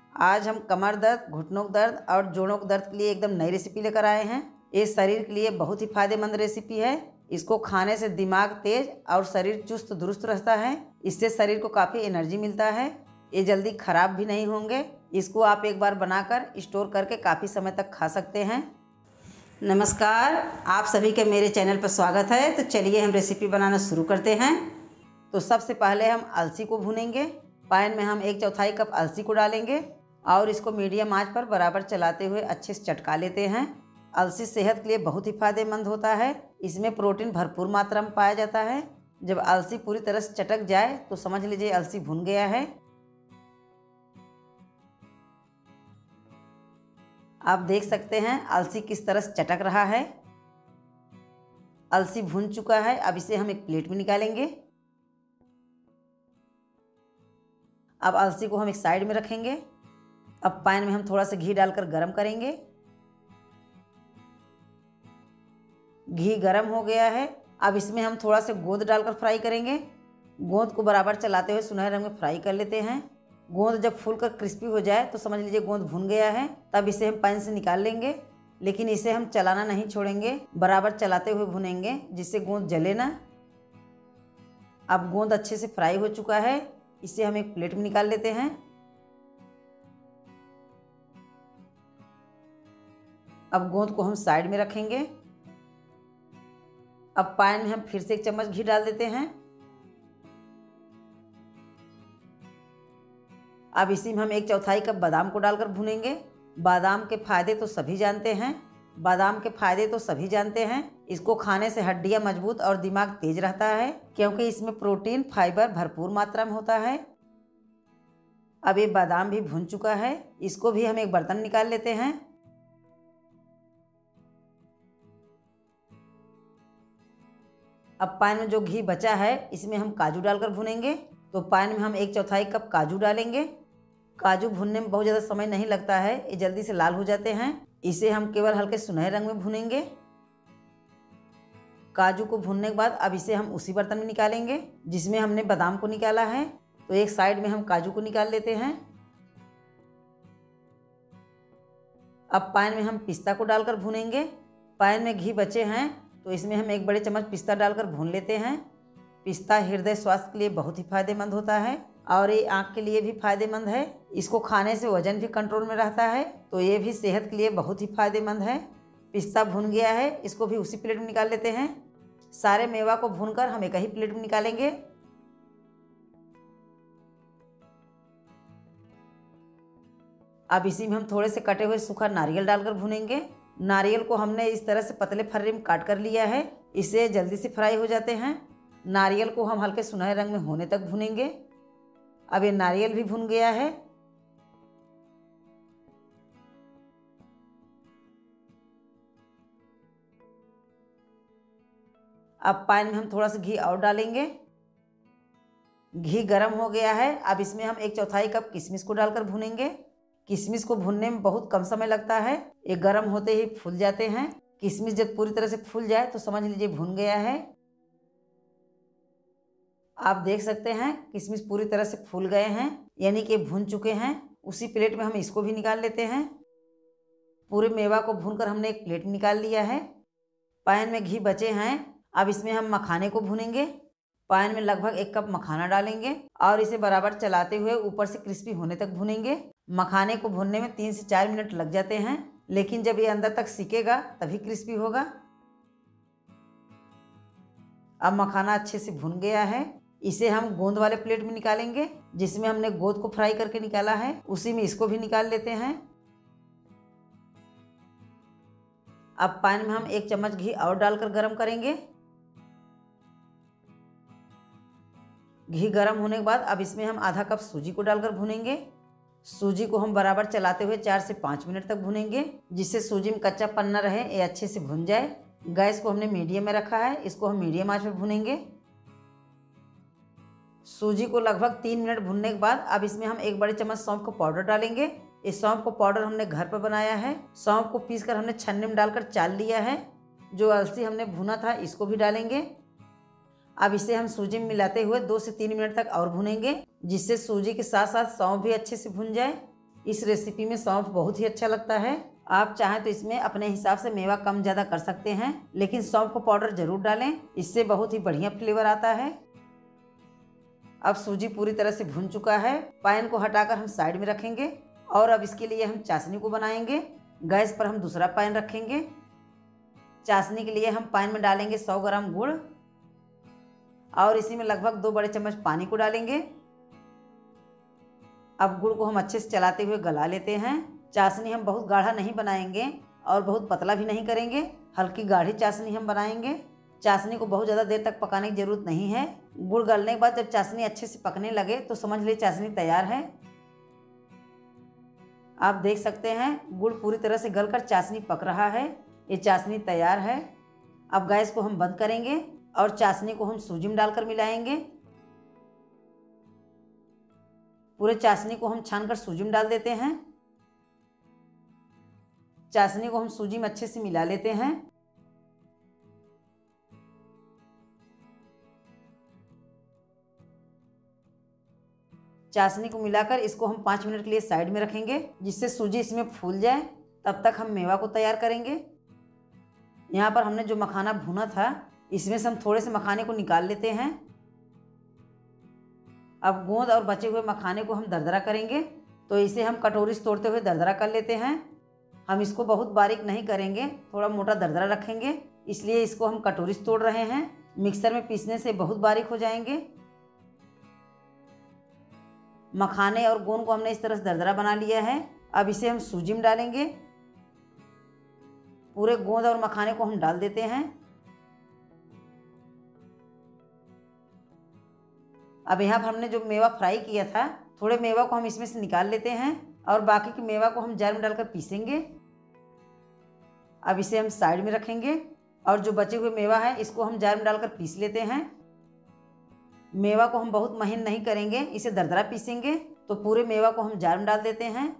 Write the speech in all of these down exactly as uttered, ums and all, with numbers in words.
आज हम कमर दर्द, घुटनों का दर्द और जोड़ों के दर्द के लिए एकदम नई रेसिपी लेकर आए हैं। ये शरीर के लिए बहुत ही फायदेमंद रेसिपी है। इसको खाने से दिमाग तेज और शरीर चुस्त दुरुस्त रहता है। इससे शरीर को काफ़ी एनर्जी मिलता है। ये जल्दी खराब भी नहीं होंगे। इसको आप एक बार बनाकर स्टोर करके काफ़ी समय तक खा सकते हैं। नमस्कार, आप सभी के मेरे चैनल पर स्वागत है। तो चलिए हम रेसिपी बनाना शुरू करते हैं। तो सबसे पहले हम अलसी को भूनेंगे। पैन में हम एक चौथाई कप अलसी को डालेंगे और इसको मीडियम आंच पर बराबर चलाते हुए अच्छे से चटका लेते हैं। अलसी सेहत के लिए बहुत ही फायदेमंद होता है। इसमें प्रोटीन भरपूर मात्रा में पाया जाता है। जब अलसी पूरी तरह से चटक जाए तो समझ लीजिए अलसी भुन गया है। आप देख सकते हैं अलसी किस तरह से चटक रहा है। अलसी भुन चुका है। अब इसे हम एक प्लेट में निकालेंगे। अब अलसी को हम एक साइड में रखेंगे। अब पैन में हम थोड़ा सा घी डालकर गरम करेंगे। घी गरम हो गया है। अब इसमें हम थोड़ा सा गोंद डालकर फ्राई करेंगे। गोंद को बराबर चलाते हुए सुनहरे रंग में फ्राई कर लेते हैं। गोंद जब फूल कर क्रिस्पी हो जाए तो समझ लीजिए गोंद भुन गया है। तब इसे हम पैन से निकाल लेंगे, लेकिन इसे हम चलाना नहीं छोड़ेंगे, बराबर चलाते हुए भुनेंगे जिससे गोंद जले ना। अब गोंद अच्छे से फ्राई हो चुका है। इसे हम एक प्लेट में निकाल लेते हैं। अब गोंद को हम साइड में रखेंगे। अब पैन में हम फिर से एक चम्मच घी डाल देते हैं। अब इसी में हम एक चौथाई कप बादाम को डालकर भूनेंगे। बादाम के फायदे तो सभी जानते हैं। बादाम के फायदे तो सभी जानते हैं। इसको खाने से हड्डियां मजबूत और दिमाग तेज रहता है, क्योंकि इसमें प्रोटीन फाइबर भरपूर मात्रा में होता है। अब ये बादाम भी भुन चुका है। इसको भी हम एक बर्तन निकाल लेते हैं। अब पैन में जो घी बचा है इसमें हम काजू डालकर भुनेंगे। तो पैन में हम एक चौथाई कप काजू डालेंगे। काजू भुनने में बहुत ज़्यादा समय नहीं लगता है, ये जल्दी से लाल हो जाते हैं। इसे हम केवल हल्के सुनहरे रंग में भुनेंगे। काजू को भुनने के बाद अब इसे हम उसी बर्तन में निकालेंगे जिसमें हमने बादाम को निकाला है। तो एक साइड में हम काजू को निकाल लेते हैं। अब पैन में हम पिस्ता को डालकर भुनेंगे। पैन में घी बचे हैं तो इसमें हम एक बड़े चम्मच पिस्ता डालकर भून लेते हैं। पिस्ता हृदय स्वास्थ्य के लिए बहुत ही फायदेमंद होता है और ये आँख के लिए भी फायदेमंद है। इसको खाने से वजन भी कंट्रोल में रहता है, तो ये भी सेहत के लिए बहुत ही फायदेमंद है। पिस्ता भुन गया है। इसको भी उसी प्लेट में निकाल लेते हैं। सारे मेवा को भूनकर हम एक ही प्लेट में निकालेंगे। अब इसी में हम थोड़े से कटे हुए सूखा नारियल डालकर भुनेंगे। नारियल को हमने इस तरह से पतले फर्रे में काट कर लिया है। इससे जल्दी से फ्राई हो जाते हैं। नारियल को हम हल्के सुनहरे रंग में होने तक भुनेंगे। अब ये नारियल भी भुन गया है। अब पैन में हम थोड़ा सा घी और डालेंगे। घी गर्म हो गया है। अब इसमें हम एक चौथाई कप किशमिश को डालकर भुनेंगे। किशमिश को भुनने में बहुत कम समय लगता है, ये गर्म होते ही फूल जाते हैं। किशमिश जब पूरी तरह से फूल जाए तो समझ लीजिए भुन गया है। आप देख सकते हैं किशमिश पूरी तरह से फूल गए हैं, यानी कि भुन चुके हैं। उसी प्लेट में हम इसको भी निकाल लेते हैं। पूरे मेवा को भूनकर हमने एक प्लेट में निकाल लिया है। पैन में घी बचे हैं। अब इसमें हम मखाने को भूनेंगे। पैन में लगभग एक कप मखाना डालेंगे और इसे बराबर चलाते हुए ऊपर से क्रिस्पी होने तक भूनेंगे। मखाने को भूनने में तीन से चार मिनट लग जाते हैं, लेकिन जब ये अंदर तक सिकेगा तभी क्रिस्पी होगा। अब मखाना अच्छे से भुन गया है। इसे हम गोंद वाले प्लेट में निकालेंगे जिसमें हमने गोंद को फ्राई करके निकाला है। उसी में इसको भी निकाल लेते हैं। अब पैन में हम एक चम्मच घी और डालकर गरम करेंगे। घी गरम होने के बाद अब इसमें हम आधा कप सूजी को डालकर भुनेंगे। सूजी को हम बराबर चलाते हुए चार से पाँच मिनट तक भुनेंगे जिससे सूजी में कच्चापन न रहे, ये अच्छे से भुन जाए। गैस को हमने मीडियम में रखा है। इसको हम मीडियम आंच में भुनेंगे। सूजी को लगभग तीन मिनट भुनने के बाद अब इसमें हम एक बड़े चम्मच सौंफ का पाउडर डालेंगे। इस सौंफ को पाउडर हमने घर पर बनाया है। सौंफ को पीसकर हमने छन्नी में डालकर चाल लिया है। जो अलसी हमने भुना था इसको भी डालेंगे। अब इसे हम सूजी में मिलाते हुए दो से तीन मिनट तक और भुनेंगे जिससे सूजी के साथ साथ सौंफ भी अच्छे से भुन जाए। इस रेसिपी में सौंफ बहुत ही अच्छा लगता है। आप चाहें तो इसमें अपने हिसाब से मेवा कम ज़्यादा कर सकते हैं, लेकिन सौंफ को पाउडर ज़रूर डालें, इससे बहुत ही बढ़िया फ्लेवर आता है। अब सूजी पूरी तरह से भून चुका है। पैन को हटाकर हम साइड में रखेंगे और अब इसके लिए हम चाशनी को बनाएंगे। गैस पर हम दूसरा पैन रखेंगे। चाशनी के लिए हम पैन में डालेंगे सौ ग्राम गुड़ और इसी में लगभग दो बड़े चम्मच पानी को डालेंगे। अब गुड़ को हम अच्छे से चलाते हुए गला लेते हैं। चाशनी हम बहुत गाढ़ा नहीं बनाएंगे और बहुत पतला भी नहीं करेंगे, हल्की गाढ़ी चाशनी हम बनाएंगे। चाशनी को बहुत ज़्यादा देर तक पकाने की ज़रूरत नहीं है। गुड़ गलने के बाद जब चाशनी अच्छे से पकने लगे तो समझ लीजिए चाशनी तैयार है। आप देख सकते हैं गुड़ पूरी तरह से गलकर चाशनी पक रहा है। ये चाशनी तैयार है। अब गैस को हम बंद करेंगे और चाशनी को हम सूजी में डालकर मिलाएंगे। पूरे चाशनी को हम छानकर सूजी में डाल देते हैं। चाशनी को हम सूजी में अच्छे से मिला लेते हैं। चाशनी को मिलाकर इसको हम पाँच मिनट के लिए साइड में रखेंगे, जिससे सूजी इसमें फूल जाए। तब तक हम मेवा को तैयार करेंगे। यहाँ पर हमने जो मखाना भुना था, इसमें से हम थोड़े से मखाने को निकाल लेते हैं। अब गोंद और बचे हुए मखाने को हम दरदरा करेंगे, तो इसे हम कटोरी से तोड़ते हुए दरदरा कर लेते हैं। हम इसको बहुत बारीक नहीं करेंगे, थोड़ा मोटा दरदरा रखेंगे, इसलिए इसको हम कटोरी से तोड़ रहे हैं। मिक्सर में पीसने से बहुत बारीक हो जाएंगे। मखाने और गोंद को हमने इस तरह से दरदरा बना लिया है। अब इसे हम सूजी में डालेंगे। पूरे गोंद और मखाने को हम डाल देते हैं। अब यहाँ पर हमने जो मेवा फ्राई किया था, थोड़े मेवा को हम इसमें से निकाल लेते हैं और बाकी के मेवा को हम जार में डालकर पीसेंगे। अब इसे हम साइड में रखेंगे और जो बचे हुए मेवा है इसको हम जार में डालकर पीस लेते हैं। मेवा को हम बहुत महीन नहीं करेंगे, इसे दरदरा पीसेंगे। तो पूरे मेवा को हम जार में डाल देते हैं।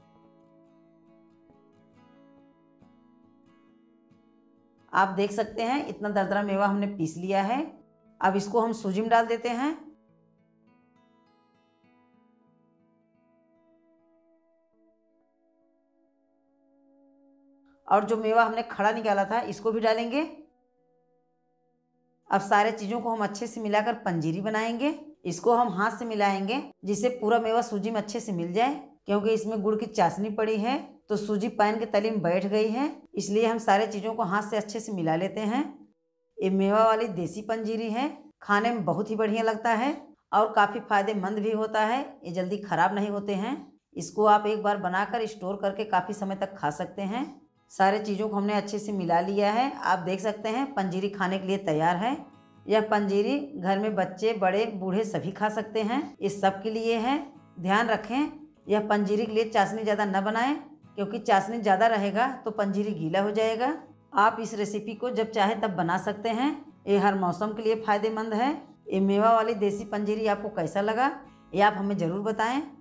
आप देख सकते हैं इतना दरदरा मेवा हमने पीस लिया है। अब इसको हम सूजी में डाल देते हैं। और जो मेवा हमने खड़ा निकाला था इसको भी डालेंगे। अब सारे चीज़ों को हम अच्छे से मिलाकर पंजीरी बनाएंगे। इसको हम हाथ से मिलाएंगे, जिससे पूरा मेवा सूजी में अच्छे से मिल जाए। क्योंकि इसमें गुड़ की चाशनी पड़ी है तो सूजी पैन के तले में बैठ गई है, इसलिए हम सारे चीज़ों को हाथ से अच्छे से मिला लेते हैं। ये मेवा वाली देसी पंजीरी है, खाने में बहुत ही बढ़िया लगता है और काफ़ी फायदेमंद भी होता है। ये जल्दी ख़राब नहीं होते हैं। इसको आप एक बार बनाकर स्टोर करके काफ़ी समय तक खा सकते हैं। सारे चीज़ों को हमने अच्छे से मिला लिया है। आप देख सकते हैं पंजीरी खाने के लिए तैयार है। यह पंजीरी घर में बच्चे बड़े बूढ़े सभी खा सकते हैं। इस सब के लिए है। ध्यान रखें यह पंजीरी के लिए चाशनी ज़्यादा न बनाएं, क्योंकि चाशनी ज़्यादा रहेगा तो पंजीरी गीला हो जाएगा। आप इस रेसिपी को जब चाहे तब बना सकते हैं। ये हर मौसम के लिए फ़ायदेमंद है। ये मेवा वाली देसी पंजीरी आपको कैसा लगा ये आप हमें ज़रूर बताएं।